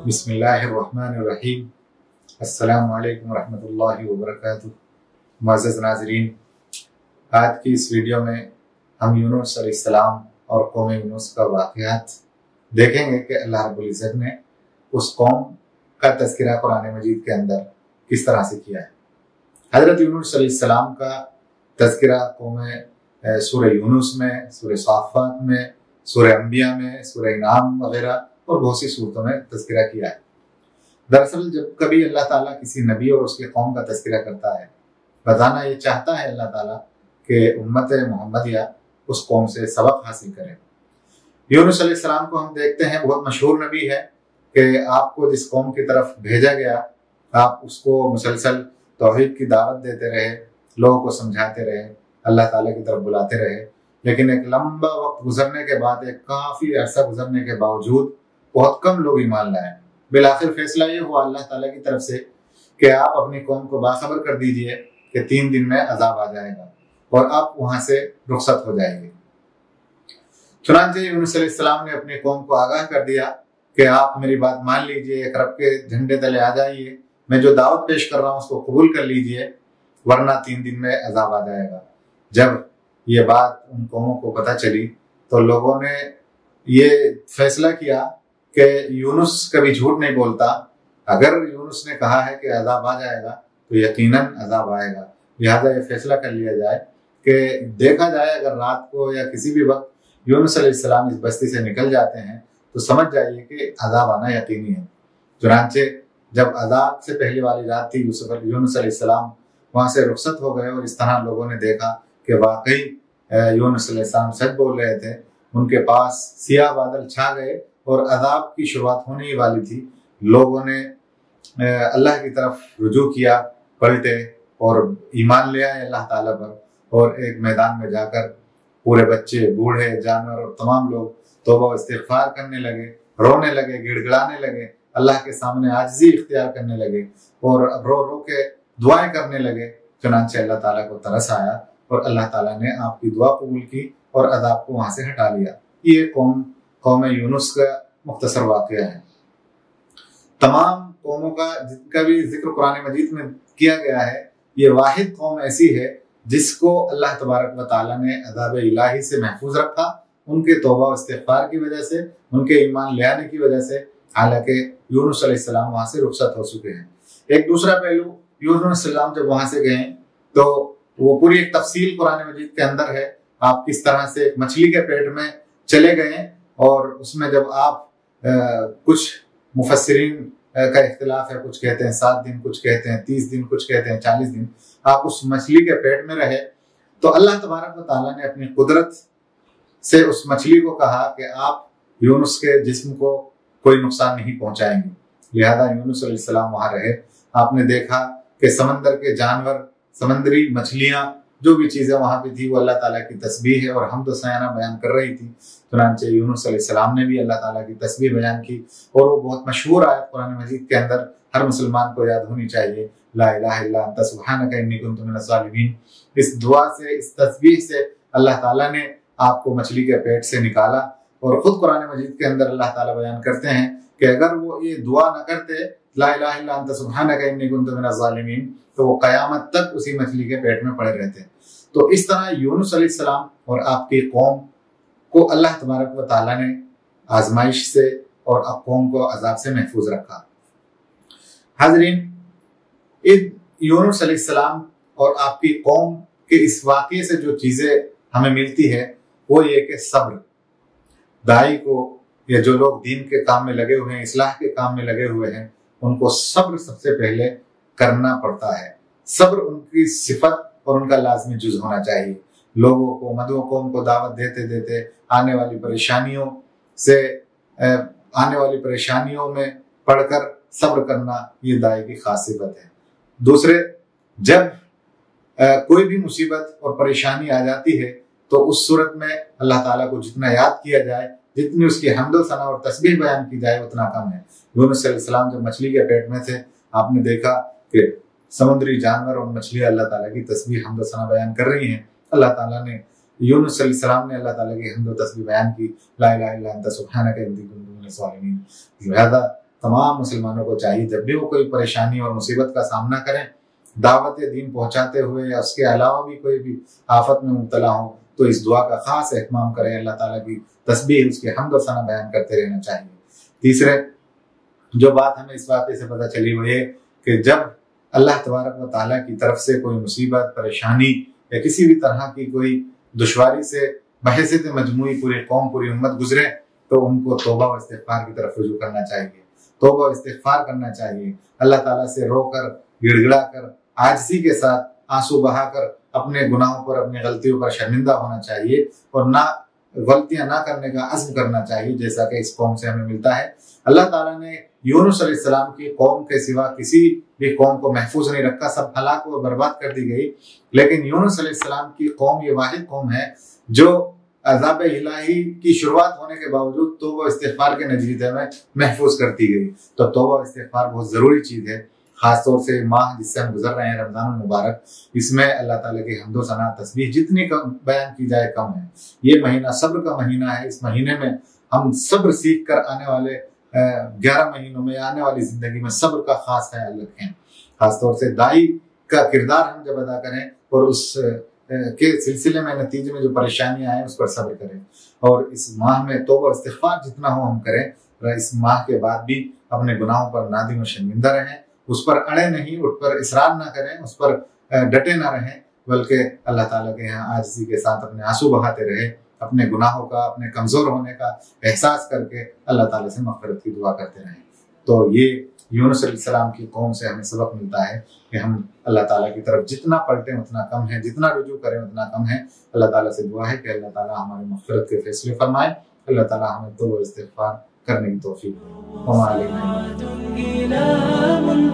بسم اللہ الرحمن الرحیم۔ السلام علیکم ورحمۃ اللہ وبرکاتہ۔ معزز ناظرین، آج کی اس ویڈیو میں ہم یونس علیہ السلام اور قوم یونس کا واقعات دیکھیں گے کہ اللہ رب العزت نے اس قوم کا تذکرہ قرآن مجید کے اندر کس طرح سے کیا ہے۔ حضرت یونس علیہ السلام کا تذکرہ قوم سورہ یونس میں، سورہ صافات میں، سورہ انبیاء میں، سورہ انعام وغیرہ اور بہت سی صورتوں میں تذکرہ کیا ہے۔ دراصل جب کبھی اللہ تعالیٰ کسی نبی اور اس کے قوم کا تذکرہ کرتا ہے، بتانا یہ چاہتا ہے اللہ تعالیٰ کہ امت محمدیہ اس قوم سے سبق حاصل کرے۔ یونس علیہ السلام کو ہم دیکھتے ہیں بہت مشہور نبی ہے کہ آپ کو جس قوم کی طرف بھیجا گیا آپ اس کو مسلسل توحید کی دعوت دیتے رہے، لوگوں کو سمجھاتے رہے، اللہ تعالیٰ کی طرف بلاتے رہے، لیکن ایک لمبا وقت گزرنے کے بعد، ایک کافی عرصہ گزرنے کے باوجود بہت کم لوگ ایمان لائے۔ بالآخر فیصلہ یہ ہوا اللہ تعالیٰ کی طرف سے کہ آپ اپنی قوم کو باخبر کر دیجئے کہ 3 دن میں عذاب آ جائے گا اور آپ وہاں سے رخصت ہو جائیں گے۔ چنانچہ یونس علیہ السلام نے اپنی قوم کو آگاہ کر دیا کہ آپ میری بات مان لیجئے، ایک رب کے جھنڈے تلے آ جائیے، میں جو دعوت پیش کر رہا ہوں اس کو قبول کر لیجئے، ورنہ 3 دن میں عذاب آ جائے گا۔ جب یہ بات ان قوموں کو پتہ چلی تو لوگوں نے یہ فیصلہ کیا کہ یونس کبھی جھوٹ نہیں بولتا، اگر یونس نے کہا ہے کہ عذاب آ جائے گا تو یقیناً عذاب آئے گا، لہذا یہ فیصلہ کر لیا جائے کہ دیکھا جائے اگر رات کو یا کسی بھی وقت یونس علیہ السلام اس بستی سے نکل جاتے ہیں تو سمجھ جائیے کہ عذاب آنا یقینی ہے۔ چنانچہ جب عذاب سے پہلی والی رات تھی، یونس علیہ السلام وہاں سے رخصت ہو گئے اور اس طرح لوگوں نے دیکھا کہ واقعی یونس علیہ السلام سچ بول رہے تھے۔ ان کے پاس سیاہ بادل چھا گئے اور عذاب کی شروعات ہونے ہی والی تھی۔ لوگوں نے اللہ کی طرف رجوع کیا، پلٹے اور ایمان لے آئے اللہ تعالیٰ پر، اور ایک میدان میں جا کر پورے بچے، بوڑھے، جانور اور تمام لوگ توبہ و استغفار کرنے لگے، رونے لگے، گڑ گڑانے لگے، اللہ کے سامنے عاجزی اختیار کرنے لگے اور رو رو کے دعائیں کرنے لگے۔ چنانچہ اللہ تعالیٰ کو ترس آیا اور اللہ تعالیٰ نے آپ کی دعا قبول کی اور عذاب کو وہاں سے ہٹا لیا۔ یہ قوم یونس کا مختصر واقعہ ہے۔ تمام قوموں کا جن کا بھی ذکر قرآن مجید میں کیا گیا ہے، یہ واحد قوم ایسی ہے جس کو اللہ تبارک و تعالیٰ نے عذاب الہی سے محفوظ رکھا، ان کے توبہ و استغفار کی وجہ سے، ان کے ایمان لے آنے کی وجہ سے، حالانکہ یونس علیہ السلام وہاں سے رخصت ہو چکے ہیں۔ ایک دوسرا پہلو، یونس علیہ السلام جب وہاں سے گئے تو وہ پوری ایک تفصیل قرآن مجید کے اندر ہے، آپ کس طرح سے ایک مچھلی کے پیٹ میں چلے گئے، اور اس میں جب آپ کچھ مفسرین کا اختلاف ہے، کچھ کہتے ہیں 7 دن، کچھ کہتے ہیں 30 دن، کچھ کہتے ہیں 40 دن آپ اس مچھلی کے پیٹ میں رہے، تو اللہ تبارک و تعالیٰ نے اپنی قدرت سے اس مچھلی کو کہا کہ آپ یونس کے جسم کو کوئی نقصان نہیں پہنچائیں گے، لہذا یونس علیہ السلام وہاں رہے۔ آپ نے دیکھا کہ سمندر کے جانور، سمندری مچھلیاں، جو بھی چیزیں وہاں پہ تھی وہ اللہ تعالیٰ کی تسبیح ہے اور حمد و ثنا بیان کر رہی تھی۔ چنانچہ یونس علیہ السلام نے بھی اللہ تعالیٰ کی تسبیح بیان کی، اور وہ بہت مشہور آیت قرآن مجید کے اندر ہر مسلمان کو یاد ہونی چاہیے، لا الہ الا انت سبحانک انی کنت من الظالمین۔ اس دعا سے، اس تسبیح سے اللہ تعالیٰ نے آپ کو مچھلی کے پیٹ سے نکالا، اور خود قرآن مجید کے اندر اللہ تعالیٰ بیان کرتے ہیں کہ اگر وہ یہ دعا نہ کرتے، لا الہ الا انت سبحانک انی کنت من الظالمین، تو وہ قیامت تک اسی مچھلی کے پیٹ میں پڑے رہتے۔ تو اس طرح یونس علیہ السلام اور آپ کی قوم کو اللہ تبارک و تعالیٰ نے آزمائش سے اور آپ قوم کو عذاب سے محفوظ رکھا۔ حاضرین، یونس علیہ السلام اور آپ کی قوم کے اس واقعے سے جو چیزیں ہمیں ملتی ہے وہ یہ کہ صبر، داعی کو یا جو لوگ دین کے کام میں لگے ہوئے ہیں، اصلاح کے کام میں لگے ہوئے ہیں، ان کو صبر سب سے پہلے کرنا پڑتا ہے۔ صبر ان کی صفت اور ان کا لازمی جز ہونا چاہیے۔ لوگوں کو، مدعو قوم کو دعوت دیتے دیتے آنے والی پریشانیوں میں پڑھ کر صبر کرنا، یہ داعی کی خاص صفت ہے۔ دوسرے، جب کوئی بھی مصیبت اور پریشانی آ جاتی ہے تو اس صورت میں اللہ تعالیٰ کو جتنا یاد کیا جائے، جتنی اس کی حمد و ثنا اور تسبیح بیان کی جائے اتنا کم ہے۔ یونس علیہ السلام جب مچھلی کے پیٹ میں تھے، آپ نے دیکھا کہ سمندری جانور اور مچھلیاں اللہ تعالیٰ کی تسبیح، حمد و ثنا بیان کر رہی ہیں۔ اللہ تعالیٰ نے، یونس علیہ السلام نے اللہ تعالیٰ کی حمد و تسبیح بیان کی، لا الہ الا انت سبحانک انی کنت من الظالمین۔ لہذا तमाम मुसलमानों को चाहिए जब भी वो कोई परेशानी और मुसीबत का सामना करें, दावत दीन पहुंचाते हुए या उसके अलावा भी कोई भी आफत में मुब्तला हो, तो इस दुआ का खास एहतमाम करें, अल्लाह ताला की तस्बीह, उसकी हम्द व सना बयान करते रहना चाहिए। तीसरे जो बात हमें इस वाक़े से पता चली वो ये कि जब अल्लाह तबारक व तआला की तरफ से कोई मुसीबत, परेशानी या किसी भी तरह की कोई दुश्वारी से बहैसियत मजमूई पूरी कौम, पूरी उम्मत गुजरे, तो उनको तौबा व इस्तिग़फ़ार की तरफ रुजू करना चाहिए, तौबा व इस्तिग़फ़ार करना चाहिए। अल्लाह ताला से रोकर, गिड़गिड़ा कर, आजिज़ी के साथ आंसू बहाकर अपने गुनाहों पर, अपनी गलतियों पर शर्मिंदा होना चाहिए और ना गलतियां ना करने का अज़्म करना चाहिए, जैसा कि इस कौम से हमें मिलता है। अल्लाह ताला ने यूनुस अलैहिस्सलाम की कौम के सिवा किसी भी कौम को महफूज नहीं रखा, सब हलाक व बर्बाद कर दी गई, लेकिन यूनुस अलैहिस्सलाम की कौम ये वाहिद कौम है जो अज़ाब इलाही की शुरुआत होने के बावजूद तौबा इस्तिग़फ़ार के नतीजे में महफूज करती गई। तो तौबा इस्तिग़फ़ार बहुत ज़रूरी चीज़ है, खासतौर से माह जिससे हम गुजर रहे हैं, रमज़ान मुबारक, इसमें अल्लाह ताला की हम्द व सना तस्बीह जितनी कम बयान की जाए कम है। ये महीना सब्र का महीना है, इस महीने में हम सब्र सीख कर आने वाले 11 महीनों में, आने वाली जिंदगी में सब्र का खास ख्याल रखें। खासतौर से दाई का किरदार हम जब अदा करें और उस के सिलसिले में नतीजे में जो परेशानियां आए उस पर सब्र करें, और इस माह में तौबा इस्तिग़फ़ार जितना हो हम करें, और इस माह के बाद भी अपने गुनाहों पर नादिम और शर्मिंदा रहें, उस पर अड़े नहीं, उस पर इसरार ना करें, उस पर डटे ना रहें, बल्कि अल्लाह ताला के यहाँ आजिज़ी के साथ अपने आंसू बहाते रहे, अपने गुनाहों का, अपने कमज़ोर होने का एहसास करके अल्लाह ताला से मग़फ़िरत की दुआ करते रहें। तो ये यूनुस अलैहिस्सलाम की कौम से हमें सबक मिलता है कि हम अल्लाह ताला की तरफ जितना पलटें उतना कम है, जितना रुजू करें उतना कम है। अल्लाह ताला से दुआ है कि अल्लाह ताला हमारी मग़फ़िरत के फैसले फरमाए, अल्लाह ताला हमें तौबा इस्तिग़फ़ार करने की तौफ़ीक़ दे।